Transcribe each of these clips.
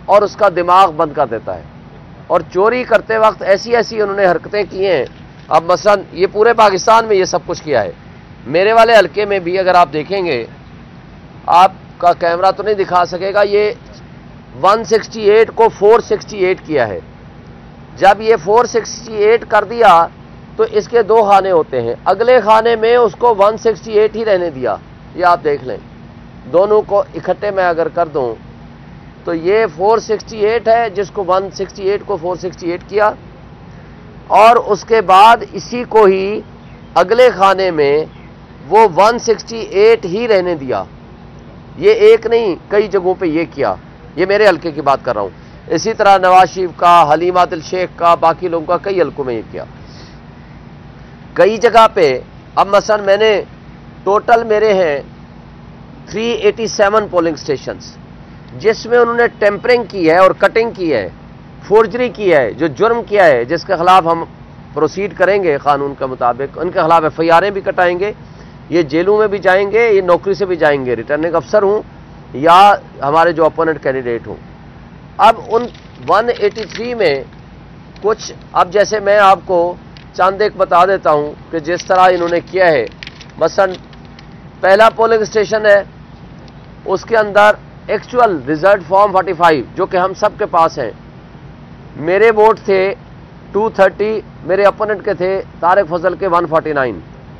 اور اس کا دماغ بند کر دیتا ہے. اور چوری کرتے وقت ایسی ایسی انہوں نے حرکتیں کی ہیں. اب مثلا یہ پورے پاکستان میں یہ سب کچھ کیا ہے. میرے والے حلقے میں بھی اگر آپ دیکھیں گے, آپ کا کیمرہ تو نہیں دکھا سکے گا, یہ 168 کو 468 کیا ہے. جب یہ 468 کر دیا تو اس کے دو خانے ہوتے ہیں, اگلے خانے میں اس کو 168 ہی رہنے دیا. یہ آپ دیکھ لیں, دونوں کو اکٹھے میں اگر کر دوں تو یہ 468 ہے, جس کو 168 کو 468 کیا, اور اس کے بعد اسی کو ہی اگلے خانے میں وہ 168 ہی رہنے دیا. یہ ایک نہیں کئی جگہوں پہ یہ کیا. یہ میرے حلقے کی بات کر رہا ہوں. اسی طرح نواز شریف کا, حلیم عادل شیخ کا, باقی لوگوں کا کئی حلقوں میں یہ کیا. کئی جگہ پہ اب مثلا میں نے ٹوٹل میرے ہیں 387 پولنگ سٹیشنز, جس میں انہوں نے ٹیمپرنگ کی ہے اور کٹنگ کی ہے, فورجری کی ہے, جو جرم کیا ہے, جس کے خلاف ہم پروسیڈ کریں گے قانون کے مطابق. ان کے خلاف ایف آئی آریں بھی کٹائیں گے, یہ جیلوں میں بھی جائیں گے, یہ نوکری سے بھی جائیں گے, ریٹرننگ افسر ہوں یا ہمارے جو اپوننٹ کینڈیڈیٹ ہوں. اب ان 183 میں کچھ, اب جیسے میں آپ کو چند ایک بتا دیتا ہوں کہ جس طرح انہوں نے کیا ہے. مثلا پہلا پولنگ اسٹیشن ہے, اس کے اندر ایکچوئل ریزلٹ فارم 45 جو کہ ہم سب کے پاس ہیں, میرے ووٹ تھے 230, میرے اپوننٹ کے تھے طارق فضل کے 149.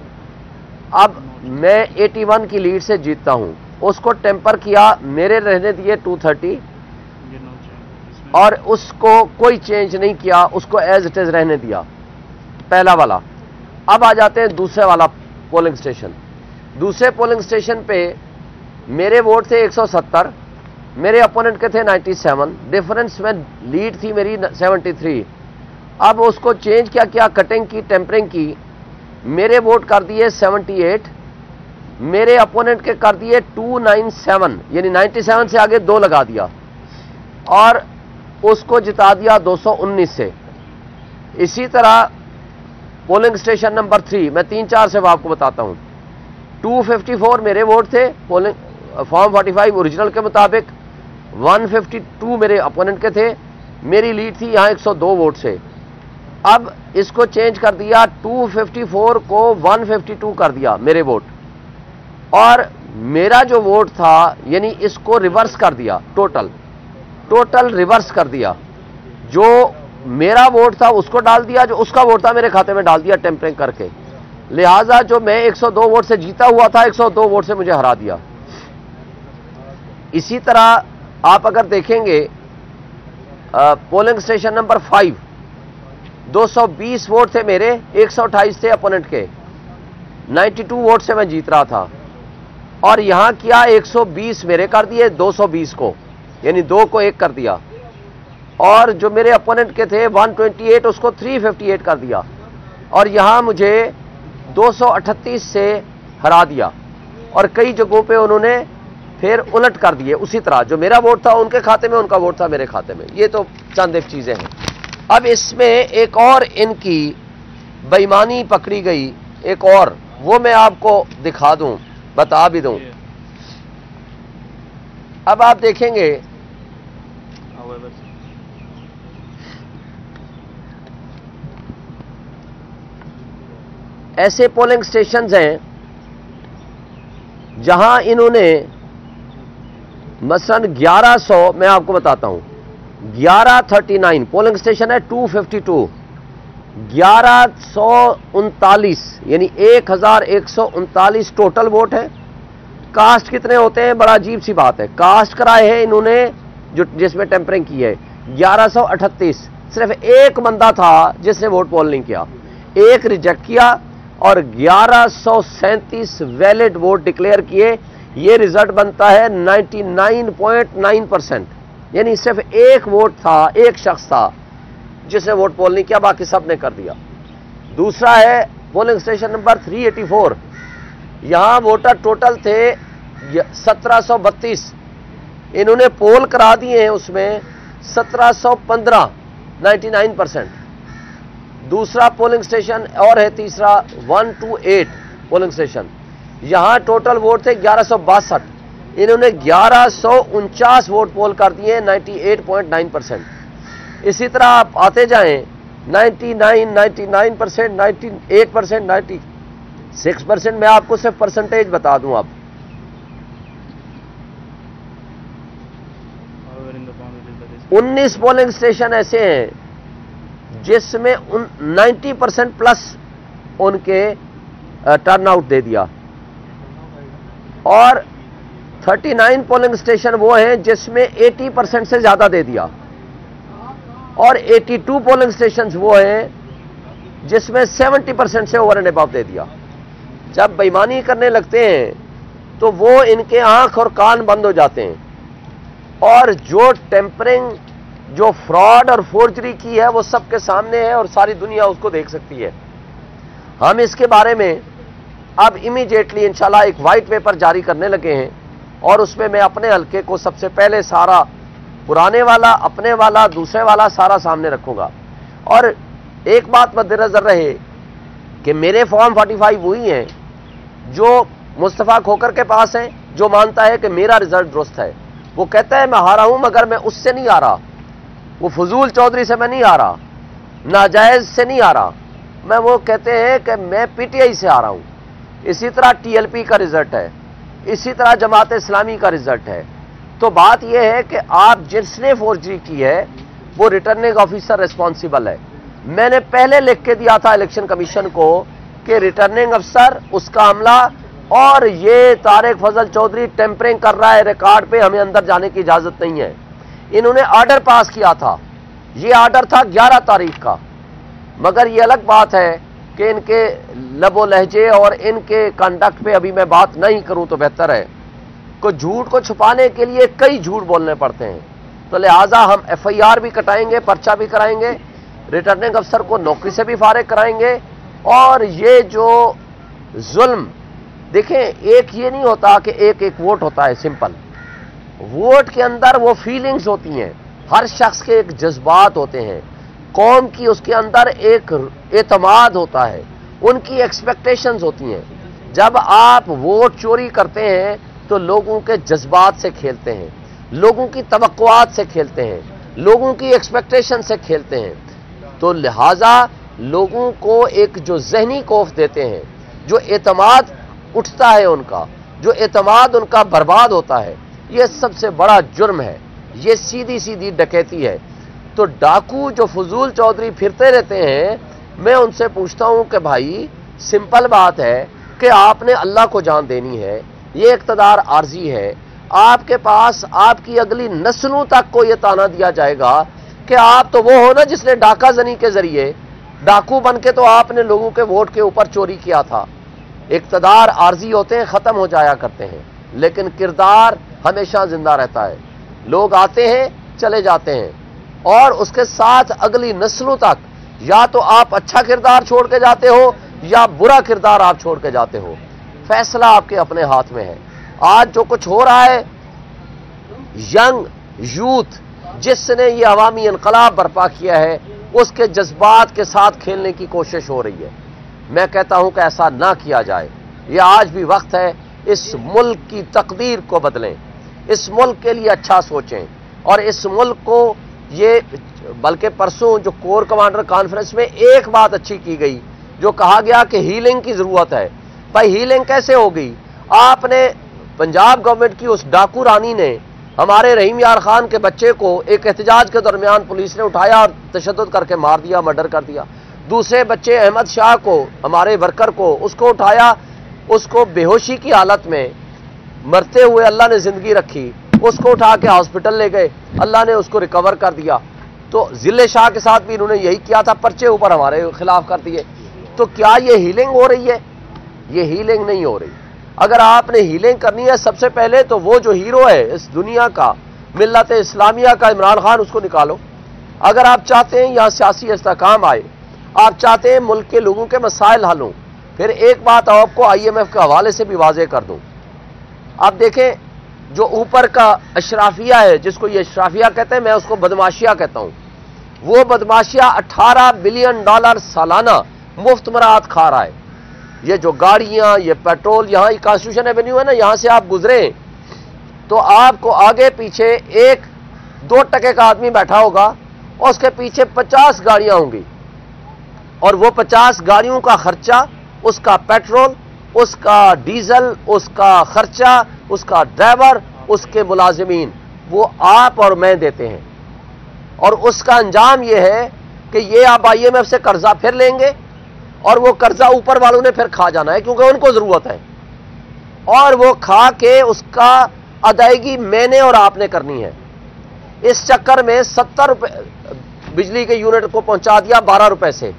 اب میں 81 کی لیڈ سے جیتتا ہوں, اس کو ٹیمپر کیا, میرے رہنے دیے 230 اور اس کو کوئی چینج نہیں کیا, اس کو ایز اٹ از رہنے دیا, پہلا والا. اب آ جاتے ہیں دوسرے والا پولنگ اسٹیشن. دوسرے پولنگ اسٹیشن پہ میرے ووٹ تھے 170, میرے اپوننٹ کے تھے 97, ڈفرنس میں لیڈ تھی میری 73. اب اس کو چینج کیا, کٹنگ کی, ٹیمپرنگ کی, میرے ووٹ کر دیے 78, میرے اپوننٹ کے کر دیے 297, یعنی 97 سے آگے 2 لگا دیا, اور اس کو جتا دیا 219 سے. اسی طرح پولنگ اسٹیشن نمبر 3, میں 3-4 سے آپ کو بتاتا ہوں. 254 میرے ووٹ تھے پولنگ فارم 45 اوریجنل کے مطابق, 152 میرے اپوننٹ کے تھے, میری لیڈ تھی یہاں 102 ووٹ سے. اب اس کو چینج کر دیا, 254 کو 152 کر دیا میرے ووٹ, اور میرا جو ووٹ تھا یعنی اس کو ریورس کر دیا, ٹوٹل ریورس کر دیا. جو میرا ووٹ تھا اس کو ڈال دیا, جو اس کا ووٹ تھا میرے کھاتے میں ڈال دیا ٹیمپرنگ کر کے. لہٰذا جو میں 102 ووٹ سے جیتا ہوا تھا, 102 ووٹ سے مجھے ہرا دیا. اسی طرح آپ اگر دیکھیں گے پولنگ اسٹیشن نمبر 5, 220 ووٹ تھے میرے, 128 تھے اپوننٹ کے, 92 ووٹ سے میں جیت رہا تھا, اور یہاں کیا 120 میرے کر دیے 220 کو, یعنی 2 کو 1 کر دیا, اور جو میرے اپوننٹ کے تھے 128 اس کو 358 کر دیا, اور یہاں مجھے 238 سے ہرا دیا. اور کئی جگہوں پہ انہوں نے پھر الٹ کر دیے, اسی طرح جو میرا ووٹ تھا ان کے کھاتے میں, ان کا ووٹ تھا میرے کھاتے میں. یہ تو چند ایک چیزیں ہیں. اب اس میں ایک اور ان کی بے ایمانی پکڑی گئی, ایک اور, وہ میں آپ کو دکھا دوں, بتا بھی دوں. اب آپ دیکھیں گے ایسے پولنگ سٹیشنز ہیں جہاں انہوں نے مثلا 1100, میں آپ کو بتاتا ہوں, 1139 پولنگ سٹیشن ہے 252, 1139 یعنی 1139 ٹوٹل ووٹ ہے. کاسٹ کتنے ہوتے ہیں, بڑا عجیب سی بات ہے. کاسٹ کرائے ہیں انہوں نے جو جس میں ٹیمپرنگ کی ہے 1138, صرف ایک بندہ تھا جس نے ووٹ پول نہیں کیا, ایک ریجیکٹ کیا, اور 1137 ویلڈ ووٹ ڈکلیئر کیے. یہ ریزلٹ بنتا ہے 99.9%, یعنی صرف ایک ووٹ تھا, ایک شخص تھا جس نے ووٹ پول نہیں کیا, باقی سب نے کر دیا. دوسرا ہے پولنگ اسٹیشن نمبر 384, یہاں ووٹر ٹوٹل تھے 1732, انہوں نے پول کرا دیے ہیں اس میں 1715, 99%. دوسرا پولنگ اسٹیشن اور ہے تیسرا 128 پولنگ اسٹیشن, یہاں ٹوٹل ووٹ تھے 1162, انہوں نے 1149 ووٹ پول کر دیے 98.9%. اسی طرح آپ آتے جائیں 99%, 98%, 96%. میں آپ کو صرف پرسنٹیج بتا دوں. اب 19 پولنگ اسٹیشن ایسے ہیں جس میں 90% پلس ان کے ٹرن آؤٹ دے دیا, اور 39 پولنگ اسٹیشن وہ ہیں جس میں 80% سے زیادہ دے دیا, اور 82 پولنگ اسٹیشنز وہ ہیں جس میں 70% سے اوور اینڈ ابو دے دیا. جب بےایمانی کرنے لگتے ہیں تو وہ ان کے آنکھ اور کان بند ہو جاتے ہیں, اور جو ٹیمپرنگ, جو فراڈ اور فورجری کی ہے وہ سب کے سامنے ہے اور ساری دنیا اس کو دیکھ سکتی ہے. ہم اس کے بارے میں اب امیڈیٹلی انشاءاللہ ایک وائٹ پیپر جاری کرنے لگے ہیں, اور اس میں میں اپنے حلقے کو سب سے پہلے سارا پرانے والا, اپنے والا, دوسرے والا سارا سامنے رکھوں گا. اور ایک بات مد نظر رہے کہ میرے فارم 45 وہی ہیں جو مصطفیٰ کھوکر کے پاس ہیں, جو مانتا ہے کہ میرا رزلٹ درست ہے. وہ کہتا ہے میں ہارا ہوں مگر میں اس سے نہیں آ رہا, وہ فضول چودھری سے میں نہیں آ رہا, ناجائز سے نہیں آ رہا, میں وہ کہتے ہیں کہ میں پی ٹی آئی سے آ رہا ہوں. اسی طرح ٹی ایل پی کا رزلٹ ہے, اسی طرح جماعت اسلامی کا رزلٹ ہے. تو بات یہ ہے کہ آپ جس نے فورجری کی ہے وہ ریٹرننگ آفیسر ریسپانسیبل ہے. میں نے پہلے لکھ کے دیا تھا الیکشن کمیشن کو کہ ریٹرننگ افسر, اس کا عملہ, اور یہ طارق فضل چودھری ٹیمپرنگ کر رہا ہے ریکارڈ پہ, ہمیں اندر جانے کی اجازت نہیں ہے. انہوں نے آرڈر پاس کیا تھا, یہ آرڈر تھا 11 تاریخ کا, مگر یہ الگ بات ہے کہ ان کے لب و لہجے اور ان کے کنڈکٹ پہ ابھی میں بات نہیں کروں تو بہتر ہے. کو جھوٹ کو چھپانے کے لیے کئی جھوٹ بولنے پڑتے ہیں, تو لہٰذا ہم ایف آئی آر بھی کٹائیں گے, پرچہ بھی کرائیں گے, ریٹرننگ افسر کو نوکری سے بھی فارغ کرائیں گے. اور یہ جو ظلم دیکھیں, ایک یہ نہیں ہوتا کہ ایک ایک ووٹ ہوتا ہے سمپل. ووٹ کے اندر وہ فیلنگز ہوتی ہیں, ہر شخص کے ایک جذبات ہوتے ہیں, قوم کی اس کے اندر ایک اعتماد ہوتا ہے, ان کی ایکسپیکٹیشنز ہوتی ہیں. جب آپ ووٹ چوری کرتے ہیں تو لوگوں کے جذبات سے کھیلتے ہیں, لوگوں کی توقعات سے کھیلتے ہیں, لوگوں کی ایکسپیکٹیشن سے کھیلتے ہیں. تو لہٰذا لوگوں کو ایک جو ذہنی خوف دیتے ہیں, جو اعتماد اٹھتا ہے ان کا, جو اعتماد ان کا برباد ہوتا ہے, یہ سب سے بڑا جرم ہے, یہ سیدھی سیدھی ڈکیتی ہے. تو ڈاکو جو فضول چودھری پھرتے رہتے ہیں, میں ان سے پوچھتا ہوں کہ بھائی سمپل بات ہے کہ آپ نے اللہ کو جان دینی ہے, یہ اقتدار عارضی ہے. آپ کے پاس آپ کی اگلی نسلوں تک کو یہ تانا دیا جائے گا کہ آپ تو وہ ہو نا جس نے ڈاکہ زنی کے ذریعے, ڈاکو بن کے تو آپ نے لوگوں کے ووٹ کے اوپر چوری کیا تھا. اقتدار عارضی ہوتے ہیں, ختم ہو جایا کرتے ہیں, لیکن کردار ہمیشہ زندہ رہتا ہے. لوگ آتے ہیں چلے جاتے ہیں, اور اس کے ساتھ اگلی نسلوں تک یا تو آپ اچھا کردار چھوڑ کے جاتے ہو یا برا کردار آپ چھوڑ کے جاتے ہو. فیصلہ آپ کے اپنے ہاتھ میں ہے. آج جو کچھ ہو رہا ہے, ینگ یوتھ جس نے یہ عوامی انقلاب برپا کیا ہے, اس کے جذبات کے ساتھ کھیلنے کی کوشش ہو رہی ہے. میں کہتا ہوں کہ ایسا نہ کیا جائے. یہ آج بھی وقت ہے, اس ملک کی تقدیر کو بدلیں, اس ملک کے لیے اچھا سوچیں, اور اس ملک کو یہ, بلکہ پرسوں جو کور کمانڈر کانفرنس میں ایک بات اچھی کی گئی, جو کہا گیا کہ ہیلنگ کی ضرورت ہے. بھائی ہیلنگ کیسے ہوگی؟ آپ نے پنجاب گورنمنٹ کی اس ڈاکو رانی نے ہمارے رحیم یار خان کے بچے کو ایک احتجاج کے درمیان پولیس نے اٹھایا اور تشدد کر کے مار دیا, مرڈر کر دیا. دوسرے بچے احمد شاہ کو, ہمارے ورکر کو, اس کو اٹھایا, اس کو بے ہوشی کی حالت میں مرتے ہوئے اللہ نے زندگی رکھی, اس کو اٹھا کے ہاسپٹل لے گئے, اللہ نے اس کو ریکور کر دیا. تو ضلع شاہ کے ساتھ بھی انہوں نے یہی کیا تھا, پرچے اوپر ہمارے خلاف کر دیے. تو کیا یہ ہیلنگ ہو رہی ہے؟ یہ ہیلنگ نہیں ہو رہی. اگر آپ نے ہیلنگ کرنی ہے, سب سے پہلے تو وہ جو ہیرو ہے اس دنیا کا, ملت اسلامیہ کا عمران خان, اس کو نکالو. اگر آپ چاہتے ہیں یہاں سیاسی استحکام آئے, آپ چاہتے ہیں ملک کے لوگوں کے مسائل حل ہوں, پھر ایک بات آپ کو آئی ایم ایف کے حوالے سے بھی واضح کر دوں. آپ دیکھیں جو اوپر کا اشرافیہ ہے, جس کو یہ اشرافیہ کہتے ہیں, میں اس کو بدماشیہ کہتا ہوں, وہ بدماشیہ $18 بلین سالانہ مفت مراحت کھا رہا ہے. یہ جو گاڑیاں, یہ پیٹرول, یہاں کانسٹیٹیوشن ایونیو ہے نا, یہاں سے آپ گزریں تو آپ کو آگے پیچھے ایک 2 ٹکے کا آدمی بیٹھا ہوگا اور اس کے پیچھے 50 گاڑیاں ہوں گی، اور وہ 50 گاڑیوں کا خرچہ، اس کا پیٹرول، اس کا ڈیزل، اس کا خرچہ، اس کا ڈرائیور، اس کے ملازمین، وہ آپ اور میں دیتے ہیں۔ اور اس کا انجام یہ ہے کہ یہ آپ IMF سے قرضہ پھر لیں گے اور وہ قرضہ اوپر والوں نے پھر کھا جانا ہے، کیونکہ ان کو ضرورت ہے، اور وہ کھا کے اس کا ادائیگی میں نے اور آپ نے کرنی ہے۔ اس چکر میں 70 روپے بجلی کے یونٹ کو پہنچا دیا 12 روپے سے،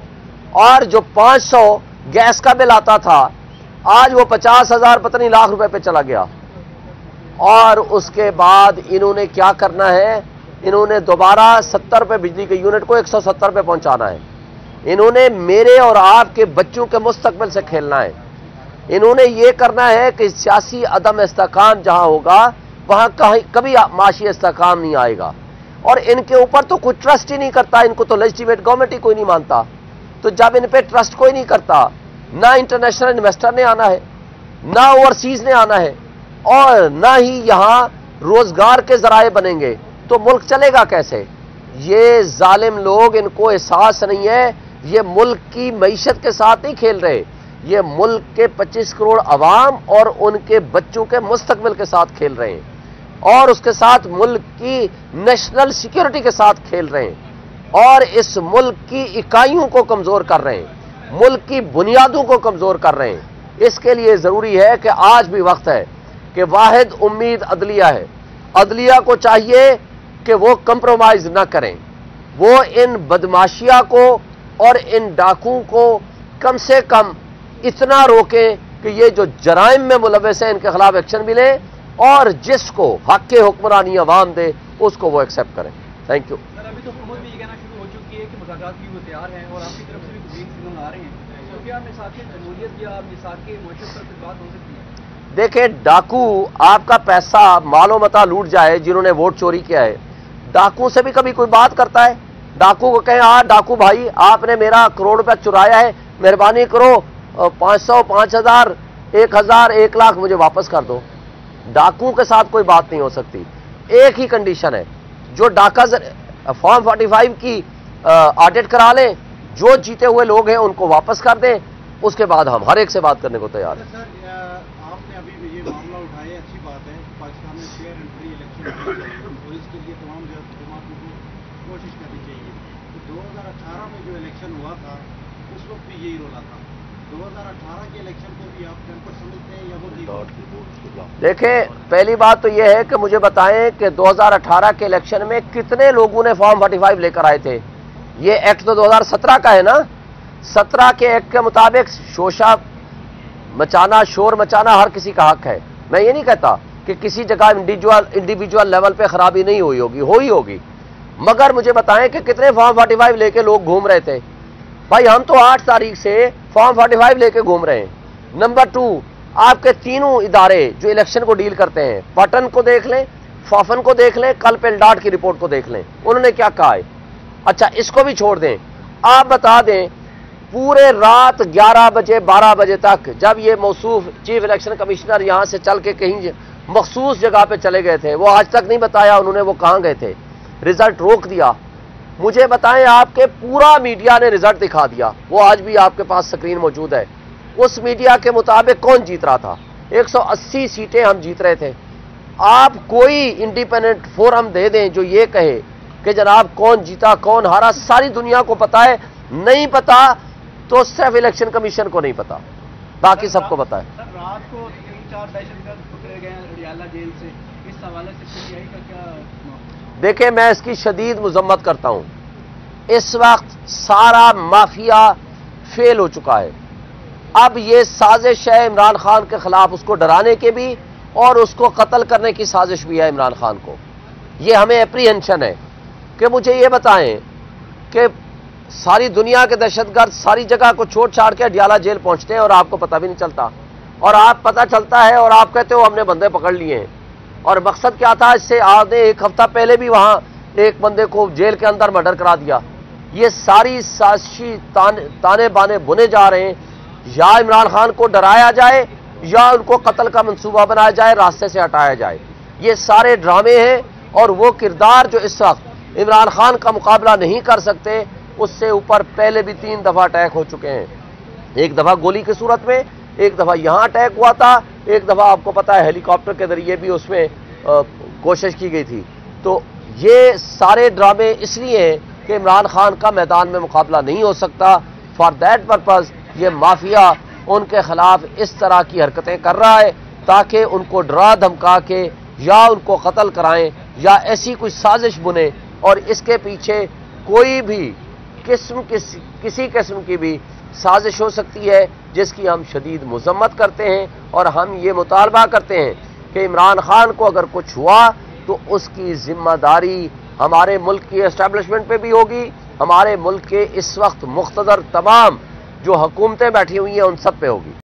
اور جو 500 گیس کا بل آتا تھا آج وہ 50,000 پتہ نہیں لاکھ روپے پہ چلا گیا۔ اور اس کے بعد انہوں نے کیا کرنا ہے، انہوں نے دوبارہ 70 روپے بجلی کے یونٹ کو 170 روپے پہنچانا ہے۔ انہوں نے میرے اور آپ کے بچوں کے مستقبل سے کھیلنا ہے۔ انہوں نے یہ کرنا ہے کہ سیاسی عدم استحکام جہاں ہوگا وہاں کبھی معاشی استحکام نہیں آئے گا، اور ان کے اوپر تو کوئی ٹرسٹ ہی نہیں کرتا، ان کو تو لیجسلیٹو گورنمنٹ ہی کوئی نہیں مانتا۔ تو جب ان پہ ٹرسٹ کوئی نہیں کرتا، نہ انٹرنیشنل انویسٹر نے آنا ہے، نہ اوورسیز نے آنا ہے، اور نہ ہی یہاں روزگار کے ذرائع بنیں گے، تو ملک چلے گا کیسے؟ یہ ظالم لوگ، ان کو احساس نہیں ہے، یہ ملک کی معیشت کے ساتھ نہیں کھیل رہے، یہ ملک کے 25 کروڑ عوام اور ان کے بچوں کے مستقبل کے ساتھ کھیل رہے ہیں، اور اس کے ساتھ ملک کی نیشنل سیکیورٹی کے ساتھ کھیل رہے ہیں، اور اس ملک کی اکائیوں کو کمزور کر رہے ہیں، ملک کی بنیادوں کو کمزور کر رہے ہیں۔ اس کے لیے ضروری ہے کہ آج بھی وقت ہے کہ واحد امید عدلیہ ہے۔ عدلیہ کو چاہیے کہ وہ کمپرومائز نہ کریں، وہ ان بدماشیہ کو اور ان ڈاکوں کو کم سے کم اتنا روکیں کہ یہ جو جرائم میں ملوث ہیں ان کے خلاف ایکشن بھی لیں، اور جس کو حق کے حکمرانی عوام دے اس کو وہ ایکسیپٹ کریں۔ Thank you. سر، ابھی تو حکومت بھی یہ کہنا شروع ہو چکی ہے کہ مذاکرات کی وہ تیار ہیں اور آپ کی طرف سے بھی گزین سیگنل آ رہے ہیں، تو کیا میثاق جمہوریت یا میثاق معاشرت پر کچھ بات ہو سکتی ہے؟ دیکھیں، ڈاکو آپ کا پیسہ مال و متاع لوٹ جائے، جنہوں نے ووٹ چوری کیا ہے، ڈاکو سے بھی کبھی کوئی بات کرتا ہے؟ ڈاکو کو کہیں ہاں ڈاکو بھائی آپ نے میرا کروڑ روپے چرایا ہے، مہربانی کرو 500 5000 1000 1 لاکھ مجھے واپس کر دو۔ ڈاکو کے ساتھ کوئی بات نہیں ہو سکتی۔ ایک ہی کنڈیشن ہے، جو ڈاکہ فارم 45 کی آڈٹ کرا لیں، جو جیتے ہوئے لوگ ہیں ان کو واپس کر دیں، اس کے بعد ہم ہر ایک سے بات کرنے کو تیار ہیں۔ سر، آپ نے ابھی یہ معاملہ اٹھایا، اچھی بات ہے، پاکستان میں فیئر اینڈ فری الیکشن اور اس کے لیے تمام جماعتوں کو کوشش کرنی چاہیے۔ تو 2018 میں جو الیکشن ہوا تھا اس وقت بھی یہی رولا تھا، 2018 کے الیکشن کو بھی آپ ٹیمپر سمجھتے ہیں یا وہ دیکھیں، پہلی بات تو یہ ہے کہ مجھے بتائیں کہ 2018 کے الیکشن میں کتنے لوگوں نے فارم 45 لے کر آئے تھے؟ یہ ایکٹ تو 2017 کا ہے نا۔ 17 کے ایکٹ کے مطابق شوشہ مچانا، شور مچانا ہر کسی کا حق ہے۔ میں یہ نہیں کہتا کہ کسی جگہ انڈیویجول لیول پہ خرابی نہیں ہوئی ہوگی، مگر مجھے بتائیں کہ کتنے فارم 45 لے کے لوگ گھوم رہے تھے؟ بھائی ہم تو 8 تاریخ سے فارم 45 لے کے گھوم رہے ہیں۔ نمبر 2، آپ کے تینوں ادارے جو الیکشن کو ڈیل کرتے ہیں، پٹن کو دیکھ لیں، فافن کو دیکھ لیں، کل پیلڈاٹ کی رپورٹ کو دیکھ لیں، انہوں نے کیا کہا ہے۔ اچھا، اس کو بھی چھوڑ دیں، آپ بتا دیں پورے رات 11 بجے 12 بجے تک جب یہ موصوف چیف الیکشن کمشنر یہاں سے چل کے کہیں مخصوص جگہ پہ چلے گئے تھے، وہ آج تک نہیں بتایا انہوں نے وہ کہاں گئے تھے، رزلٹ روک دیا۔ مجھے بتائیں، آپ کے پورا میڈیا نے رزلٹ دکھا دیا، وہ آج بھی آپ کے پاس سکرین موجود ہے۔ اس میڈیا کے مطابق کون جیت رہا تھا؟ 180 سیٹیں ہم جیت رہے تھے۔ آپ کوئی انڈیپینڈنٹ فورم دے دیں جو یہ کہے کہ جناب کون جیتا کون ہارا، ساری دنیا کو پتا ہے۔ نہیں پتا تو صرف الیکشن کمیشن کو نہیں پتا، باقی سب کو پتا ہے۔ سر، رات کو 3-4 دہشت گرد پکڑے گئے اڈیالہ جیل سے، اس حوالے سے PTI کا کیا؟ دیکھیں، میں اس کی شدید مذمت کرتا ہوں۔ اس وقت سارا مافیا فیل ہو چکا ہے۔ اب یہ سازش ہے عمران خان کے خلاف، اس کو ڈرانے کے بھی اور اس کو قتل کرنے کی سازش بھی ہے عمران خان کو۔ یہ ہمیں اپریہنشن ہے کہ مجھے یہ بتائیں کہ ساری دنیا کے دہشت گرد ساری جگہ کو چھوڑ چھاڑ کے اڈیالہ جیل پہنچتے ہیں اور آپ کو پتہ بھی نہیں چلتا، اور آپ پتہ چلتا ہے اور آپ کہتے ہو ہم نے بندے پکڑ لیے ہیں۔ اور مقصد کیا تھا؟ اس سے آدھے 1 ہفتہ پہلے بھی وہاں ایک بندے کو جیل کے اندر مرڈر کرا دیا۔ یہ ساری سازشی تانے بانے بنے جا رہے ہیں، یا عمران خان کو ڈرایا جائے یا ان کو قتل کا منصوبہ بنایا جائے، راستے سے ہٹایا جائے۔ یہ سارے ڈرامے ہیں، اور وہ کردار جو اس وقت عمران خان کا مقابلہ نہیں کر سکتے، اس سے اوپر پہلے بھی 3 دفعہ اٹیک ہو چکے ہیں. ایک دفعہ گولی کی صورت میں، ایک دفعہ یہاں اٹیک ہوا تھا، ایک دفعہ آپ کو پتا ہے ہیلی کاپٹر کے ذریعے بھی اس میں کوشش کی گئی تھی. تو یہ سارے ڈرامے اس لیے ہیں کہ عمران خان کا میدان میں مقابلہ نہیں ہو سکتا. فار دیٹ پرپز یہ مافیا ان کے خلاف اس طرح کی حرکتیں کر رہا ہے تاکہ ان کو ڈرا دھمکا کے یا ان کو قتل کرائیں یا ایسی کوئی سازش بنے، اور اس کے پیچھے کوئی بھی کسی قسم کی بھی سازش ہو سکتی ہے جس کی ہم شدید مذمت کرتے ہیں. اور ہم یہ مطالبہ کرتے ہیں کہ عمران خان کو اگر کچھ ہوا تو اس کی ذمہ داری ہمارے ملک کی اسٹیبلشمنٹ پہ بھی ہوگی، ہمارے ملک کے اس وقت مقتدر تمام جو حکومتیں بیٹھی ہوئی ہیں ان سب پہ ہوگی.